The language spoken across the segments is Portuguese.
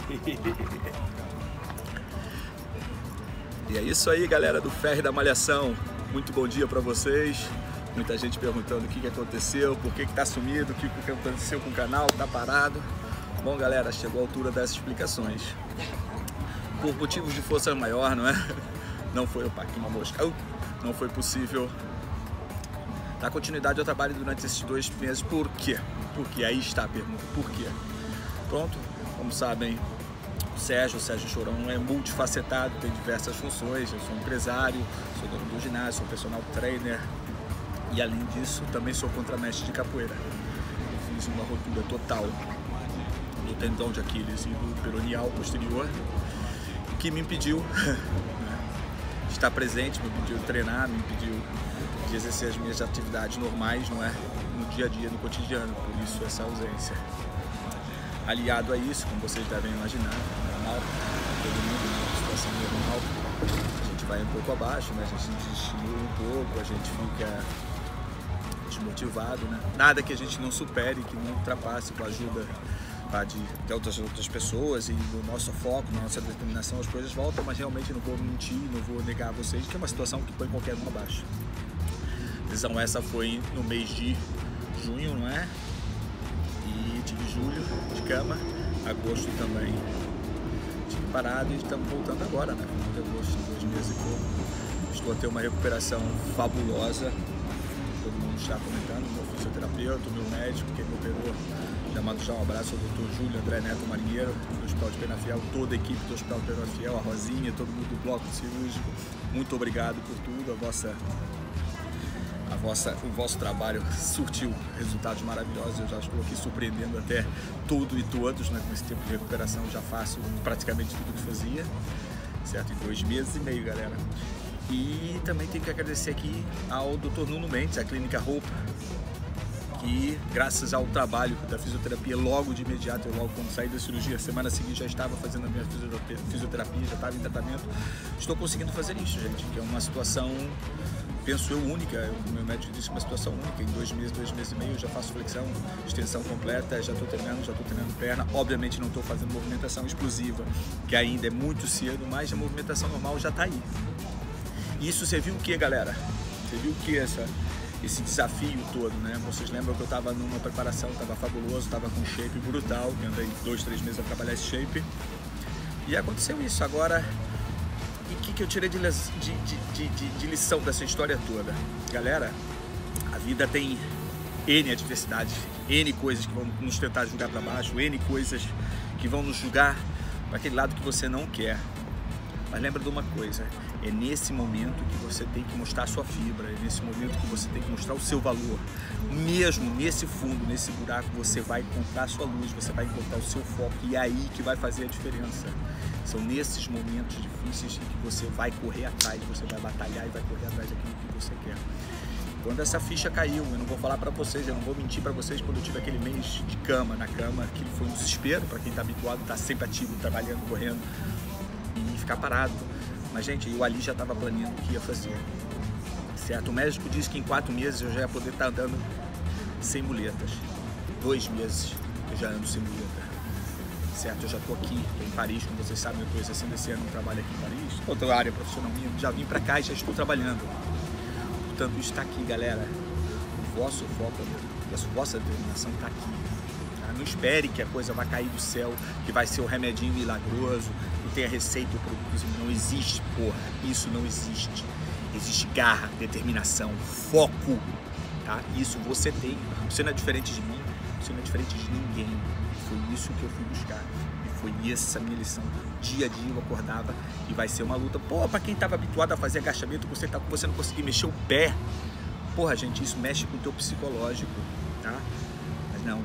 E é isso aí, galera do Ferre da Malhação. Muito bom dia para vocês. Muita gente perguntando o que aconteceu, por que tá sumido, o que aconteceu com o canal, tá parado. Bom, galera, chegou a altura das explicações. Por motivos de força maior, não é? Não foi o Paquinho Mosca. Não foi possível dar continuidade ao trabalho durante esses 2 meses. Por quê? Porque aí está a pergunta. Por quê? Pronto, como sabem, o Sérgio Chorão é multifacetado, tem diversas funções. Eu sou empresário, sou dono do ginásio, sou personal trainer e, além disso, também sou contramestre de capoeira. Eu fiz uma rotura total do tendão de Aquiles e do peroneal posterior, que me impediu estar presente, me impediu de treinar, me impediu de exercer as minhas atividades normais, não é? No dia a dia, no cotidiano, por isso essa ausência. Aliado a isso, como vocês devem imaginar, normal, todo mundo numa situação normal, a gente vai um pouco abaixo, né? A gente desestimula um pouco, a gente fica desmotivado, né? Nada que a gente não supere, que não ultrapasse com a ajuda de outras pessoas e do nosso foco, da nossa determinação, as coisas voltam, mas realmente não vou mentir, não vou negar a vocês que é uma situação que põe qualquer um abaixo. Então essa foi no mês de junho, não é? E tive julho de cama, agosto também tive parado e estamos voltando agora, né? Final de agosto, 2 meses e pouco. Estou a ter uma recuperação fabulosa, todo mundo está comentando, meu fisioterapeuta, meu médico, quem me operou, chamado já um abraço ao Dr. Júlio André Neto Marinheiro, do Hospital de Penafiel, toda a equipe do Hospital de Penafiel, a Rosinha, todo mundo do bloco cirúrgico, muito obrigado por tudo, o vosso trabalho surtiu resultados maravilhosos. Eu já estou aqui surpreendendo até tudo e todos, né? Com esse tempo de recuperação já faço praticamente tudo que fazia, certo? Em 2 meses e meio, galera. E também tenho que agradecer aqui ao Dr. Nuno Mendes, a Clínica Hope, que graças ao trabalho da fisioterapia logo de imediato, eu logo quando saí da cirurgia, semana seguinte já estava fazendo a minha fisioterapia, já estava em tratamento, estou conseguindo fazer isso, gente, que é uma situação, penso eu, única. O meu médico disse que é uma situação única. Em 2 meses e meio eu já faço flexão, extensão completa, já estou treinando perna. Obviamente não estou fazendo movimentação explosiva, que ainda é muito cedo, mas a movimentação normal já está aí. Isso serviu o que, galera? Serviu o que esse desafio todo, né? Vocês lembram que eu estava numa preparação, estava fabuloso, estava com um shape brutal, que andei 2, 3 meses a trabalhar esse shape. E aconteceu isso. Agora, e o que eu tirei de lição dessa história toda? Galera, a vida tem N adversidades, N coisas que vão nos tentar jogar para baixo, N coisas que vão nos jogar para aquele lado que você não quer. Mas lembra de uma coisa, é nesse momento que você tem que mostrar a sua fibra, é nesse momento que você tem que mostrar o seu valor. Mesmo nesse fundo, nesse buraco, você vai encontrar a sua luz, você vai encontrar o seu foco, e é aí que vai fazer a diferença. São nesses momentos difíceis que você vai correr atrás, você vai batalhar e vai correr atrás daquilo que você quer. Quando essa ficha caiu, eu não vou falar para vocês, eu não vou mentir para vocês, quando eu tive aquele mês de cama, na cama, que foi um desespero para quem está habituado, está sempre ativo, trabalhando, correndo, e ficar parado. Mas, gente, eu ali já estava planeando o que ia fazer, certo? O médico disse que em 4 meses eu já ia poder estar andando sem muletas. 2 meses eu já ando sem muleta, certo? Eu já estou aqui, estou em Paris, como vocês sabem, eu estou exercendo esse ano um trabalho aqui em Paris, outra área profissional minha, já vim para cá e já estou trabalhando. Portanto, isso está aqui, galera. O vosso foco, a vossa determinação está aqui. Tá? Não espere que a coisa vai cair do céu, que vai ser o remedinho milagroso, que tem a receita e o produto. Não existe, porra. Isso não existe. Existe garra, determinação, foco. Tá? Isso você tem. Você não é diferente de mim, você não é diferente de ninguém. Foi isso que eu fui buscar. E foi essa minha lição. Dia a dia eu acordava e vai ser uma luta. Pô, pra quem tava habituado a fazer agachamento, você não conseguir mexer o pé. Porra, gente, isso mexe com o teu psicológico, tá? Mas não,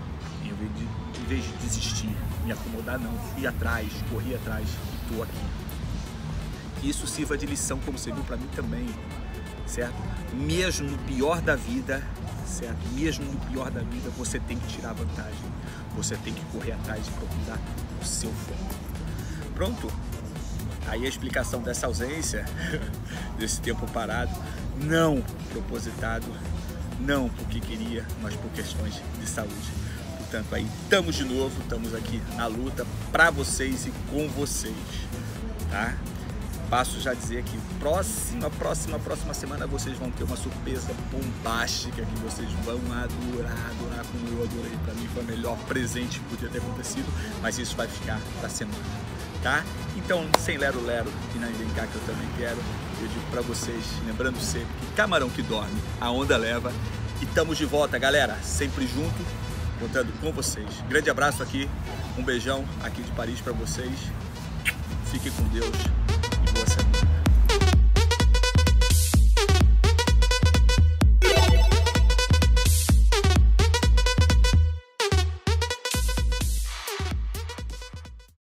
em vez de desistir, me acomodar, não. Fui atrás, corri atrás e tô aqui. Que isso sirva de lição, como serviu pra mim também, certo? Mesmo no pior da vida, certo? Mesmo no pior da vida, você tem que tirar vantagem. Você tem que correr atrás e procurar o seu foco. Pronto? Aí a explicação dessa ausência, desse tempo parado, não propositado, não porque queria, mas por questões de saúde. Portanto, aí estamos de novo, estamos aqui na luta para vocês e com vocês, tá? Passo já a dizer que próxima semana vocês vão ter uma surpresa bombástica que vocês vão adorar como eu adorei. Para mim foi o melhor presente que podia ter acontecido, mas isso vai ficar para semana, tá? Então, sem lero-lero e não vem cá que eu também quero, eu digo para vocês, lembrando sempre que camarão que dorme, a onda leva. E estamos de volta, galera, sempre junto, contando com vocês. Grande abraço aqui, um beijão aqui de Paris para vocês. Fiquem com Deus.